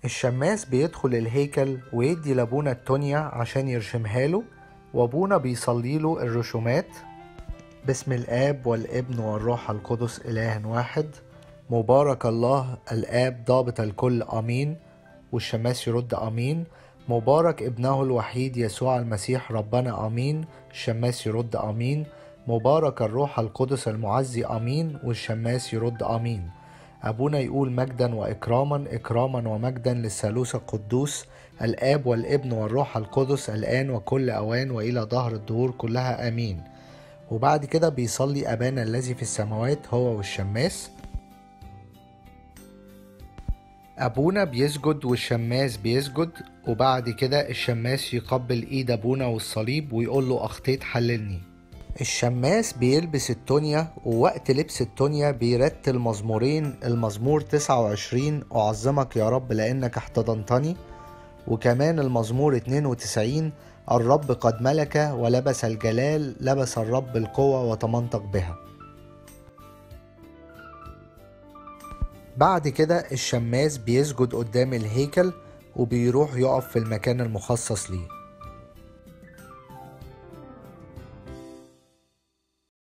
الشماس بيدخل الهيكل ويدي لابونا التونيا عشان يرشمها له، وابونا بيصلي له الرسومات: باسم الآب والابن والروح القدس إله واحد، مبارك الله الآب ضابط الكل آمين. والشماس يرد آمين. مبارك ابنه الوحيد يسوع المسيح ربنا آمين. الشماس يرد آمين. مبارك الروح القدس المعزي آمين. والشماس يرد آمين. أبونا يقول: مجدا وإكراما، إكراما ومجدا للثالوث القدوس الآب والابن والروح القدس الآن وكل أوان وإلى ظهر الدهور كلها آمين. وبعد كده بيصلي أبانا الذي في السماوات هو والشماس. أبونا بيسجد والشماس بيسجد، وبعد كده الشماس يقبل إيد أبونا والصليب ويقول له: أخطيت حللني. الشماس بيلبس التونيا، ووقت لبس التونيا بيرتل مزمورين: المزمور 29 أعظمك يا رب لأنك احتضنتني، وكمان المزمور 92 الرب قد ملك ولبس الجلال، لبس الرب القوة وتمنطق بها. بعد كده الشماس بيسجد قدام الهيكل وبيروح يقف في المكان المخصص ليه.